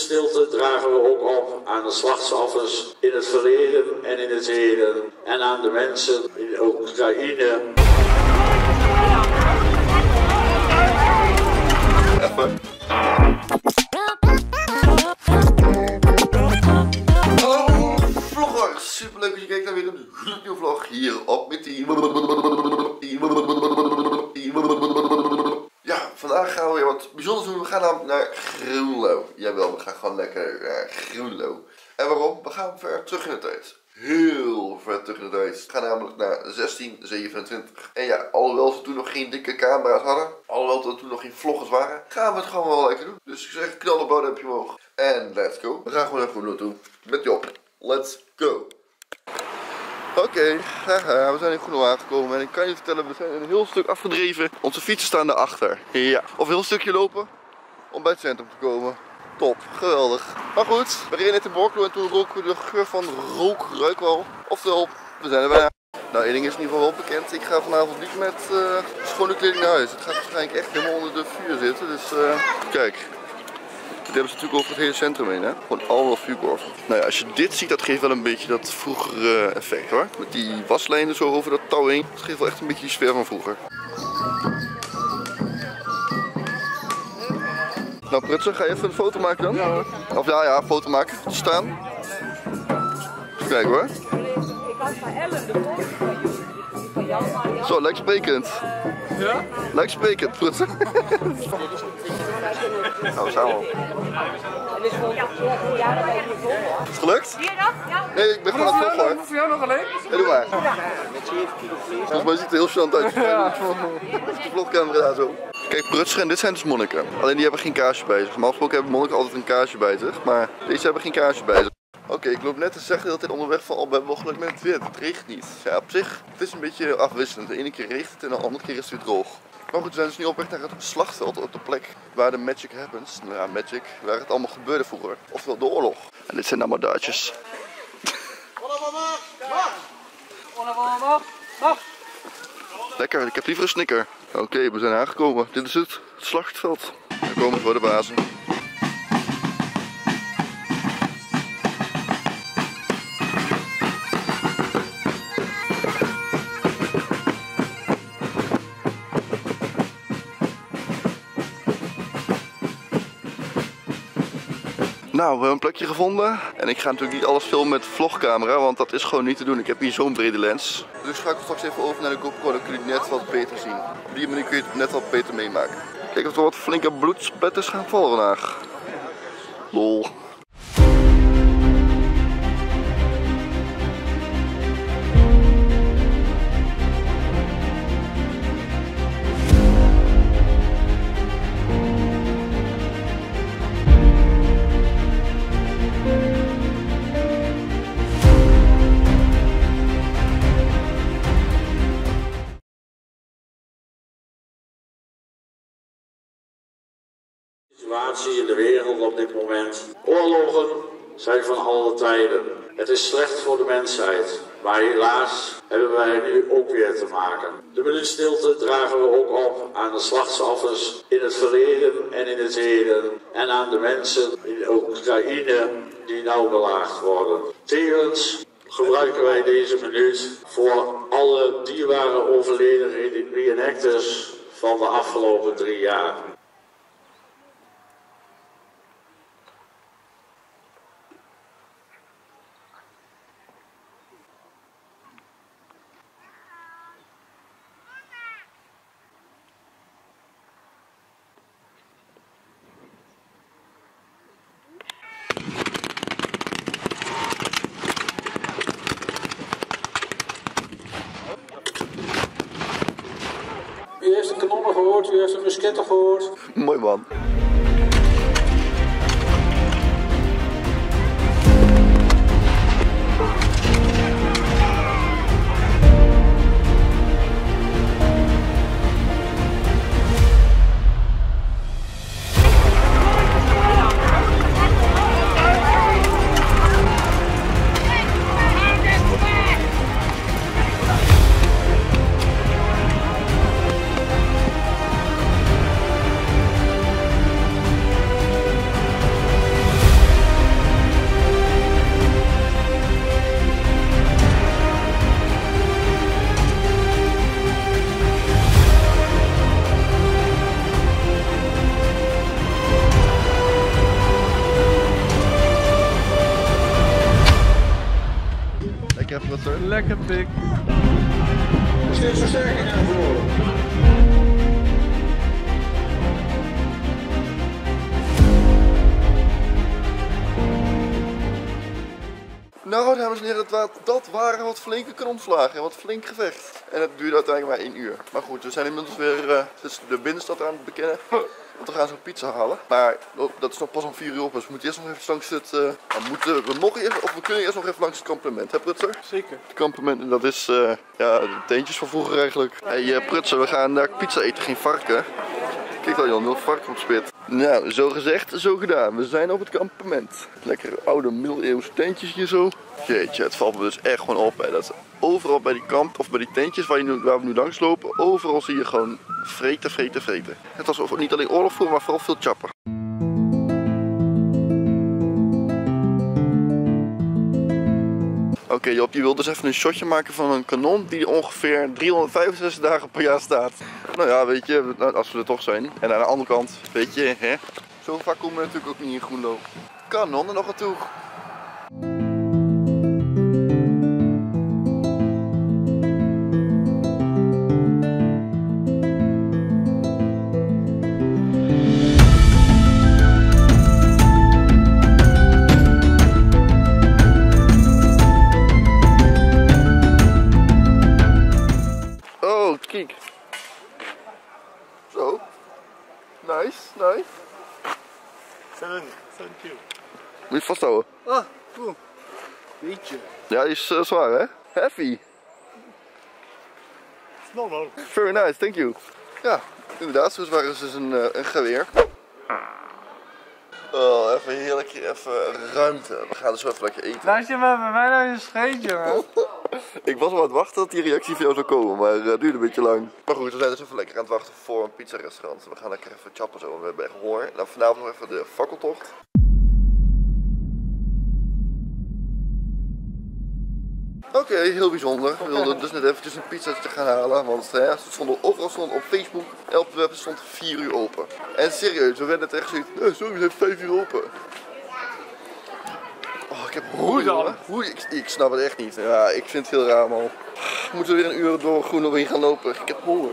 stilte dragen we ook op aan de slachtoffers in het verleden en in het heden en aan de mensen in Oekraïne. Even. Vloggers, superleuk dat je kijkt naar weer een gloednieuwe vlog hier op met die. Ja, vandaag gaan we weer wat bijzonders doen. We gaan namelijk naar Groenlo. Jawel, we gaan gewoon lekker naar Groenlo. En waarom? We gaan ver terug in de tijd. Heel ver terug in de tijd. We gaan namelijk naar 1627. En ja, alhoewel ze toen nog geen dikke camera's hadden, alhoewel er toen nog geen vloggers waren, gaan we het gewoon wel lekker doen. Dus ik zeg, knal een duimpje omhoog. En let's go. We gaan gewoon naar Groenlo toe. Met Job. Let's go. Oké, we zijn in Groenlo aangekomen en ik kan je vertellen, we zijn een heel stuk afgedreven. Onze fietsen staan daarachter. Ja, of een heel stukje lopen om bij het centrum te komen. Top, geweldig. Maar goed, we reden net in Borculo en toen roken we de geur van rookruikwal. Oftewel, we zijn er bijna. Nou, één ding is in ieder geval wel bekend. Ik ga vanavond niet met schone kleding naar huis. Het gaat waarschijnlijk echt helemaal onder de vuur zitten. Dus kijk. Dit hebben ze natuurlijk over het hele centrum heen, hè? Gewoon allemaal vuurkorven. Nou ja, als je dit ziet, dat geeft wel een beetje dat vroegere effect, hoor. Met die waslijnen zo over dat touw heen. Dat geeft wel echt een beetje die sfeer van vroeger. Nou Prutsen, ga je even een foto maken dan? Ja hoor. Of ja, foto maken. Staan. Even kijken hoor. Zo, lekker sprekend. Ja? Lekker sprekend, Prutsen. Nou, samen. Is het gelukt? Nee, ik ben gewoon aan het vloggen hoor. Voor jou nog alleen? Ja, doe maar. Volgens mij ziet het er heel chant uit. De vlogcamera daar zo. Kijk, Prutsen en dit zijn dus monniken. Alleen die hebben geen kaarsje bij zich. Normaal gesproken hebben monniken altijd een kaarsje bij zich. Maar deze hebben geen kaarsje bij zich. Oké, ik loop net te zeggen dat dit onderweg van we hebben wel geluk met het weer. Het regent niet. Ja, op zich, het is een beetje afwisselend. De ene keer regent het en de andere keer is het weer droog. Maar goed, we zijn dus nu op weg naar het slagveld op de plek waar de magic happens. Nou ja, magic, waar het allemaal gebeurde vroeger. Oftewel de oorlog. En dit zijn allemaal Duitsers. Lekker, ik heb liever een snicker. Oké, we zijn aangekomen. Dit is het slagveld. We komen voor de bazen. Nou, we hebben een plekje gevonden en ik ga natuurlijk niet alles filmen met de vlogcamera, want dat is gewoon niet te doen. Ik heb hier zo'n brede lens. Dus ik ga straks even over naar de GoPro, dan kun je het net wat beter zien. Op die manier kun je het net wat beter meemaken. Kijk of er wat flinke bloedspetters gaan vallen vandaag. Lol. Situatie in de wereld op dit moment. Oorlogen zijn van alle tijden. Het is slecht voor de mensheid. Maar helaas hebben wij nu ook weer te maken. De minuut stilte dragen we ook op aan de slachtoffers in het verleden en in het heden. En aan de mensen in Oekraïne die nauw belaagd worden. Tevens gebruiken wij deze minuut voor alle dierbare overleden reenactors van de afgelopen 3 jaar. U heeft de kanonnen gehoord, u heeft de musketten gehoord. Mooi man. pik. Steeds versterking naar voren. Nou, dames en heren, dat waren wat flinke kanonslagen en wat flink gevecht. En het duurde uiteindelijk maar 1 uur. Maar goed, we zijn inmiddels weer de binnenstad aan het bekennen. Want we gaan zo'n pizza halen. Maar dat is nog pas om 4 uur op, dus we moeten eerst nog even langs het... we kunnen eerst nog even langs het kampement, hè Prutser? Zeker. Het kampement, dat is ja, de teentjes van vroeger eigenlijk. Hey Prutser, we gaan daar pizza eten, geen varken. Kijk al Jan, heel varken op spit. Nou, zo gezegd, zo gedaan. We zijn op het kampement. Lekker oude middeleeuwse tentjes hier zo. Jeetje, het valt me dus echt gewoon op. Hè. Dat overal bij die kamp, of bij die tentjes waar we nu langs lopen, overal zie je gewoon vreten, vreten, vreten. Het was niet alleen oorlog voor, maar vooral veel chapper. Oké Job, je wil dus even een shotje maken van een kanon die ongeveer 365 dagen per jaar staat. Nou ja, weet je, als we er toch zijn. En aan de andere kant, weet je, hè, zo vaak komen we natuurlijk ook niet in Groenlo. Kanon er nog naartoe. Kijk. Zo. Nice, nice. Thank you. Moet je vasthouden. Ah, cool. Beetje. Ja, die is zwaar hè? Heavy. No, no. Very nice, thank you. Ja, inderdaad, zo zwaar is dus een geweer. Oh, even heerlijk, even ruimte. We gaan dus zo even lekker eten. Laat je maar bij mij naar je scheetje, man. Ik was al aan het wachten dat die reactie van jou zou komen, maar het duurde een beetje lang. Maar goed, we zijn dus even lekker aan het wachten voor een pizzarestaurant. We gaan lekker even chappen zo, we hebben echt honger. Nou, vanavond nog even de fakkeltocht. Oké, heel bijzonder. We wilden dus net eventjes een pizzaatje gaan halen, want hè, het stond overal op Facebook en op de website stond 4 uur open. En serieus, we werden het echt zoiets, sorry, we zijn 5 uur open. Oh, ik heb Hoe dan? Ik snap het echt niet. Ja, ik vind het heel raar man. Moeten we weer een uur door Groenlo heen gaan lopen? Ik heb honger.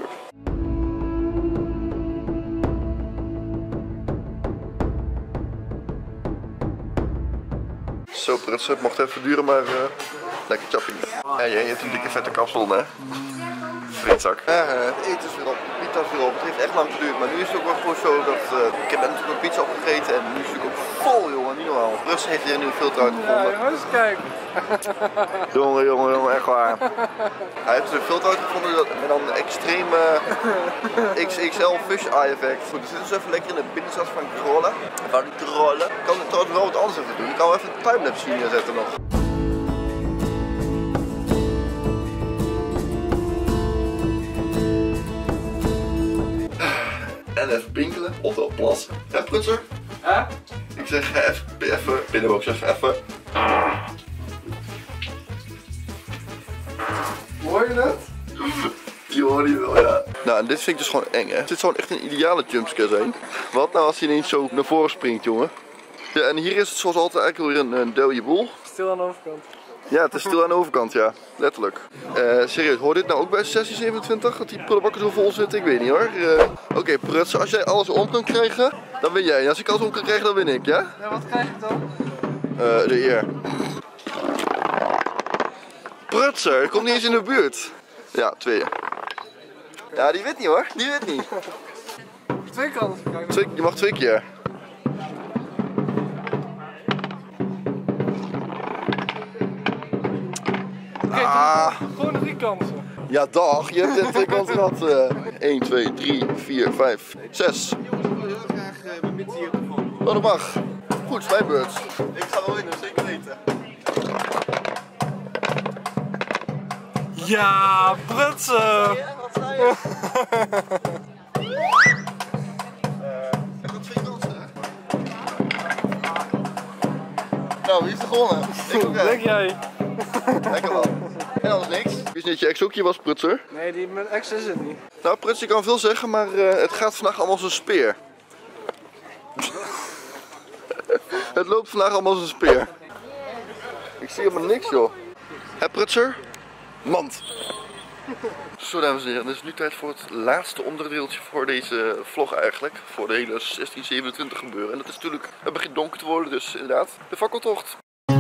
Zo Prutser, het mocht even duren, maar lekker chappie. Ja, jij hebt een dikke vette kapsel, hè? Vreedzak. Het eten is weer op, de pizza is weer op. Het heeft echt lang geduurd, maar nu is het ook wel gewoon zo dat ik heb natuurlijk een pizza opgegeten en nu is het ook vol, jongen, niet normaal. Prutser heeft hier een nieuwe filter uitgevonden. Ja, eens kijken. Jongen, echt waar. Hij heeft een filter uitgevonden met dan een extreme XXL fish eye effect. Goed, we zitten dus even lekker in de binnenstad van Grolle. Van Grolle. Ik kan trouwens wel wat anders even doen. Ik kan wel even een timelapse hier neerzetten nog. En even pinkelen, ofwel plassen. Ja, Prutser? Ja? Ik zeg even binnenboek, zeg even. Hoor je dat? Die hoor je wel, ja. Nou, en dit vind ik dus gewoon eng, hè. Dit zou echt een ideale jumpscare zijn. Wat nou als hij ineens zo naar voren springt, jongen? Ja, en hier is het zoals altijd eigenlijk weer een dode boel. Stil aan de overkant. Ja, het is stil aan de overkant, ja. Letterlijk. Serieus, hoor dit nou ook bij sessie 27? Dat die prullenbakken zo vol zitten? Ik weet niet hoor. Oké, Prutser, als jij alles om kan krijgen, dan win jij. En als ik alles om kan krijgen, dan win ik, ja? Ja, wat krijg ik dan? De eer. Prutser, ik kom niet eens in de buurt. Ja, 2. Ja, die wint niet hoor. Die wint niet. 2 kanten krijgen. Je mag 2 keer. Gewoon 3 kansen. Ja, dag. Je hebt 2 kansen gehad. 1, 2, 3, 4, 5, 6. Ik wil heel graag mijn pizza hier gevonden. Oh, dat mag. Goed, mijn beurt. Ik ga wel winnen, zeker weten. Ja, Prutser! Ja, wat zei je? Ik heb 2 kansen, hè? Nou, wie heeft er gewonnen? Ik ook, Denk jij? Lekker man. En anders niks. Wist niet dat je ex ook hier was, Prutser? Nee, die met ex is het niet. Nou, Prutser, je kan veel zeggen, maar het gaat vandaag allemaal als een speer. Het loopt vandaag allemaal als een speer. Ik zie helemaal niks, joh. Hé, Prutser? Mand. Zo dames en heren, het is nu tijd voor het laatste onderdeeltje voor deze vlog eigenlijk. Voor de hele 1627 gebeuren. En dat is natuurlijk, het begint donker te worden, dus inderdaad de fakkeltocht.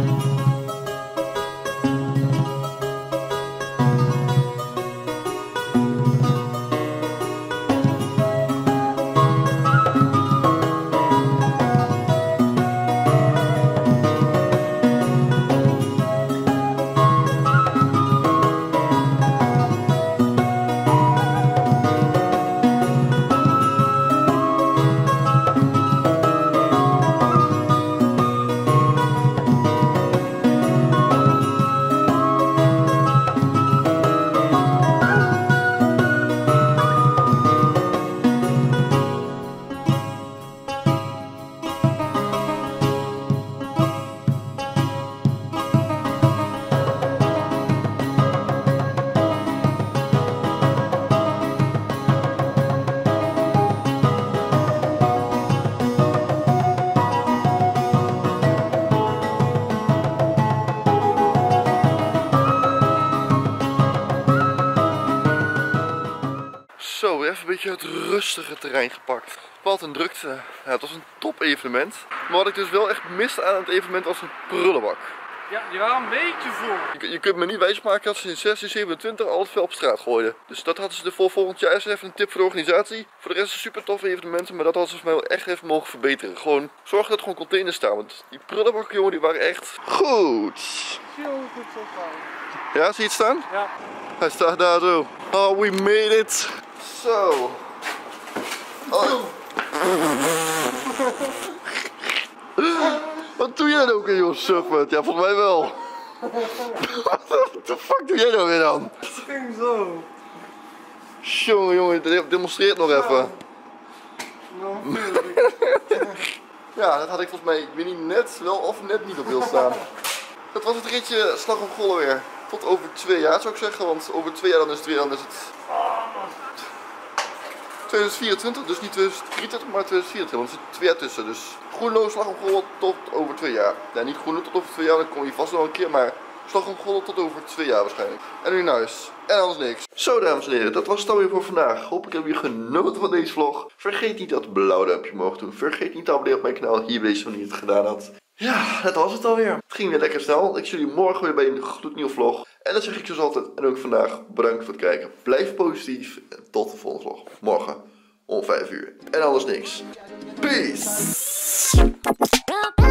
Zo, weer even een beetje het rustige terrein gepakt. Wat een drukte. Ja, het was een top evenement. Maar wat ik dus wel echt miste aan het evenement was een prullenbak. Ja, die waren een beetje vol. Je kunt me niet wijsmaken dat ze in 1627 al het veel op straat gooiden. Dus dat hadden ze voor volgend jaar. Is even een tip voor de organisatie. Voor de rest is super toffe evenementen, maar dat hadden ze voor mij wel echt even mogen verbeteren. Gewoon zorg dat er gewoon containers staan. Want die prullenbakken, jongen, die waren echt goed. Heel goed zo gaan. Ja, zie je het staan? Ja. Hij staat daar zo. Oh, we made it. Zo. Oh. Wat doe jij nou ook in joh, suffert? Ja, volgens mij wel. Wat de fuck doe jij nou weer dan? Het ging zo. Jongen, demonstreer het nog even. Ja, dat had ik volgens mij, ik weet niet, net wel of net niet op beeld staan. Dat was het ritje Slag om Golle weer. Tot over 2 jaar zou ik zeggen, want over 2 jaar dan is het weer, dan is het 2024, dus niet 2023, maar 2024, want er zit 2 jaar tussen. Dus Groenlo, Slag om Golle tot over 2 jaar. Ja, niet Groenlo tot over 2 jaar, dan kom je vast wel een keer, maar Slag om Golle tot over 2 jaar waarschijnlijk. En nu naar huis. En anders niks. Zo dames en heren, dat was het alweer voor vandaag. Hoop ik heb jullie genoten van deze vlog. Vergeet niet dat blauwe duimpje omhoog doen. Vergeet niet te abonneren op mijn kanaal hier wees wanneer je het gedaan had. Ja, dat was het alweer. Het ging weer lekker snel. Ik zie jullie morgen weer bij een gloednieuwe vlog. En dat zeg ik zoals altijd. En ook vandaag bedankt voor het kijken. Blijf positief. En tot de volgende vlog. Morgen om 5 uur. En anders niks. Peace.